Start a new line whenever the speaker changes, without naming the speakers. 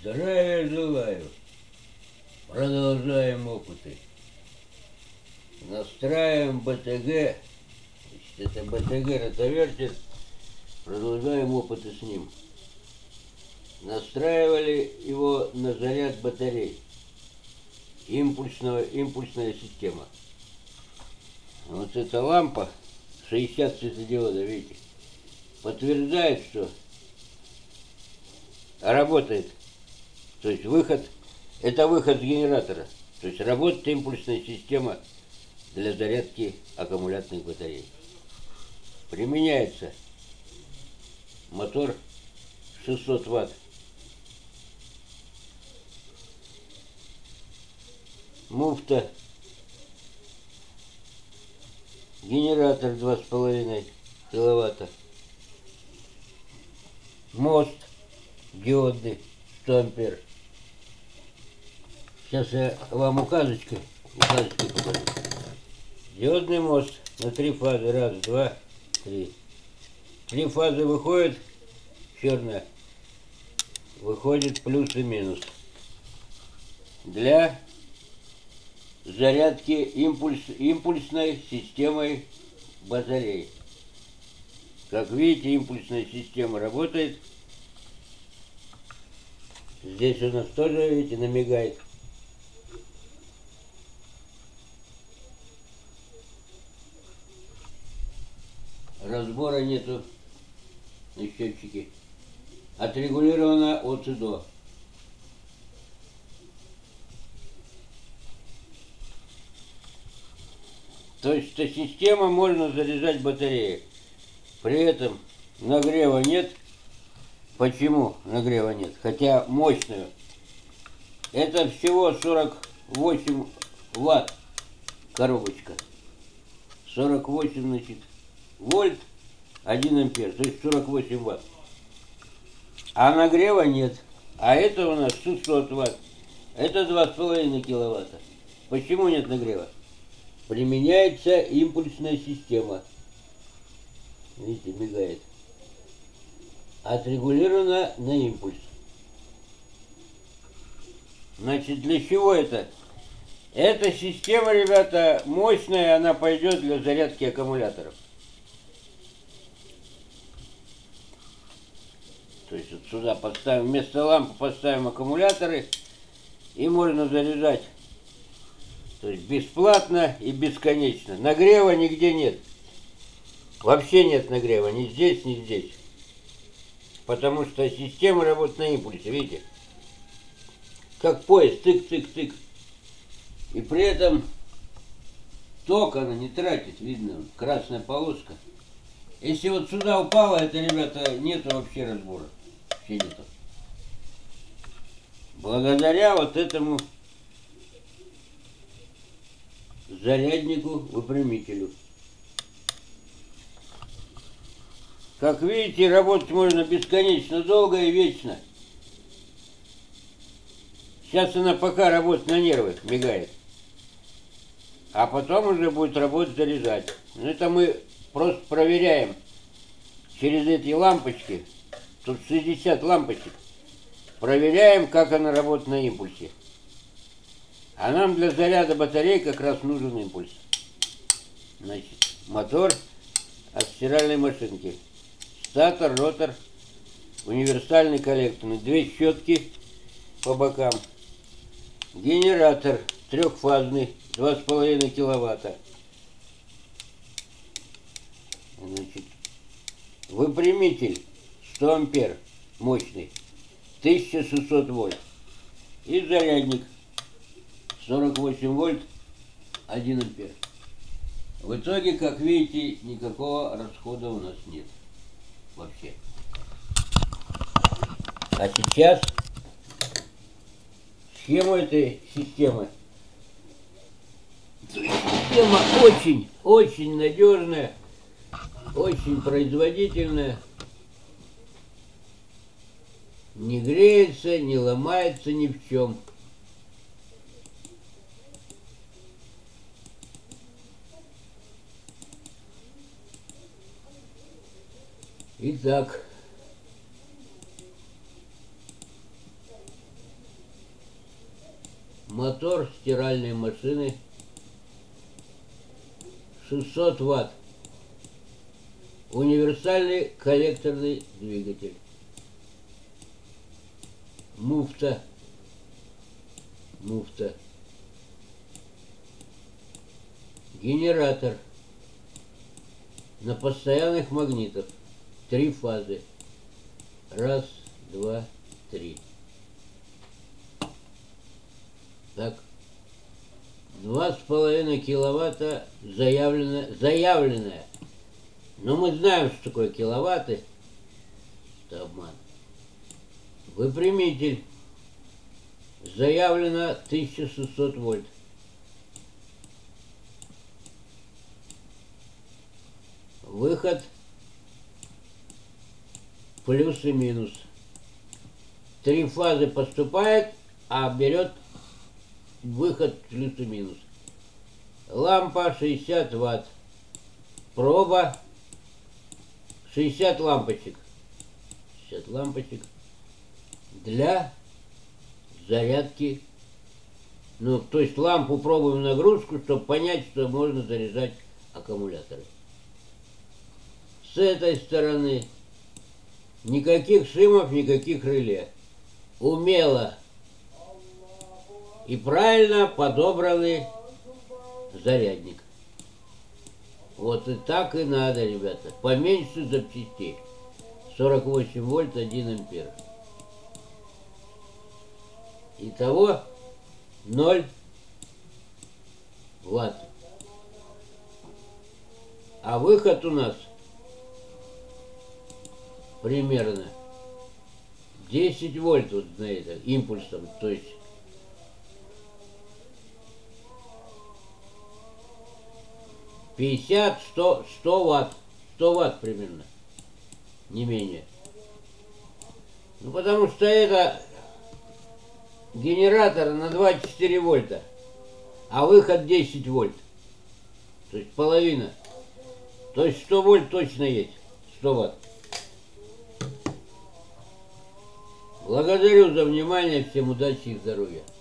Здравия желаю. Продолжаем опыты. Настраиваем БТГ. Значит, это БТГ ротовертер. Продолжаем опыты с ним. Настраивали его на заряд батарей. Импульсная система. Вот эта лампа 60 светодиодов, видите, подтверждает, что работает. То есть выход, это выход с генератора. То есть работает импульсная система для зарядки аккумуляторных батарей. Применяется мотор 600 Вт. Муфта. Генератор 2,5 киловатта. Мост диодный 100 ампер. Сейчас я вам указочкой покажу. Диодный мост на 3 фазы. Раз, два, три. 3 фазы выходит черная. Выходит плюс и минус. Для зарядки импульсной системой батарей. Как видите, импульсная система работает. Здесь у нас тоже, видите, намигает. Разбора нету на счетчике. Отрегулировано от и до. То есть эта система можно заряжать батареи. При этом нагрева нет. Почему нагрева нет? Хотя мощную. Это всего 48 Вт коробочка. 48, значит, вольт, 1 ампер. То есть 48 Вт. А нагрева нет. А это у нас 600 Вт. Это 2,5 киловатта. Почему нет нагрева? Применяется импульсная система. Видите, мигает. Отрегулирована на импульс. Значит, для чего это? Эта система, ребята, мощная, она пойдет для зарядки аккумуляторов. То есть вот сюда поставим, вместо лампы поставим аккумуляторы, и можно заряжать. То есть бесплатно и бесконечно. Нагрева нигде нет. Вообще нет нагрева, ни здесь, ни здесь. Потому что система работает на импульсе, видите? Как поезд, тык-тык-тык. И при этом ток она не тратит, видно, красная полоска. Если вот сюда упало, это, ребята, нету вообще разбора. Вообще нету. Благодаря вот этому заряднику-выпрямителю. Как видите, работать можно бесконечно долго и вечно. Сейчас она пока работает на нервы, мигает. А потом уже будет работать заряжать. Но это мы просто проверяем через эти лампочки. Тут 60 лампочек. Проверяем, как она работает на импульсе. А нам для заряда батарей как раз нужен импульс. Значит, мотор от стиральной машинки. Статор, ротор, универсальный коллекторный. 2 щетки по бокам. Генератор трехфазный, 2,5 киловатта. Значит, выпрямитель 100 ампер, мощный, 1600 вольт. И зарядник 48 вольт, 1 ампер. В итоге, как видите, никакого расхода у нас нет. Вообще. А сейчас схему этой системы. Система очень надежная, очень производительная. Не греется, не ломается ни в чем. Итак, мотор стиральной машины 600 ватт. Универсальный коллекторный двигатель. Муфта. Генератор на постоянных магнитах. 3 фазы. Раз, два, три. Так. 2,5 киловатта заявленная. Но мы знаем, что такое киловатты. Это обман. Выпрямитель. Заявлено 1600 вольт. Выход плюс и минус. 3 фазы поступает, а берет выход плюс и минус. Лампа 60 ватт. Проба 60 лампочек. 60 лампочек для зарядки. Ну, то есть лампу пробуем нагрузку, чтобы понять, что можно заряжать аккумуляторы. С этой стороны никаких шимов, никаких реле. Умело и правильно подобранный зарядник. Вот и так и надо, ребята. Поменьше запчастей. 48 вольт, 1 ампер. Итого 0 ватт. А выход у нас примерно 10 вольт вот на это импульсом, то есть 50, 100 ватт. 100 ватт примерно. Не менее. Ну, потому что это генератор на 24 вольта, а выход 10 вольт. То есть половина. То есть 100 вольт точно есть. 100 ватт. Благодарю за внимание. Всем удачи и здоровья.